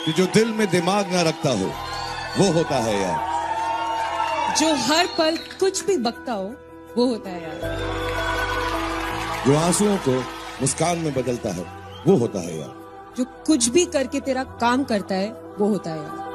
कि जो दिल में दिमाग ना रखता हो वो होता है यार। जो हर पल कुछ भी बकता हो वो होता है यार। जो आंसुओं को मुस्कान में बदलता है वो होता है यार। जो कुछ भी करके तेरा काम करता है वो होता है यार।